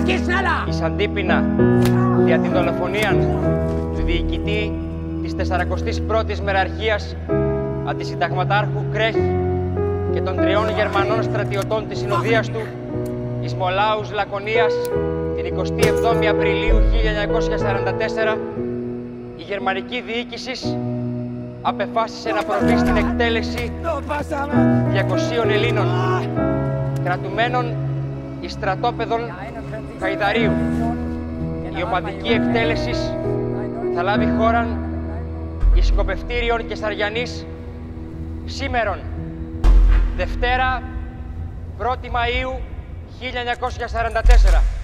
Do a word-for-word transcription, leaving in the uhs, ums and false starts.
εις αντίπεινα δια την δολοφονία του διοικητή της τεσσαρακοστής πρώτης Μεραρχίας Αντισυνταγματάρχου Κρέχ και των τριών Γερμανών στρατιωτών της συνοδείας του εις Μολάους Λακωνίας την εικοστή εβδόμη Απριλίου χίλια εννιακόσια σαράντα τέσσερα, η γερμανική διοίκηση απεφάσισε να προβεί στην εκτέλεση διακοσίων Ελλήνων κρατουμένων εις στρατόπεδων Χαϊδαρίου. Η ομαδική εκτέλεση θα λάβει χώρα εις σκοπευτήριον Κεσαριανής σήμερον, Δευτέρα πρώτη Μαΐου χίλια εννιακόσια σαράντα τέσσερα.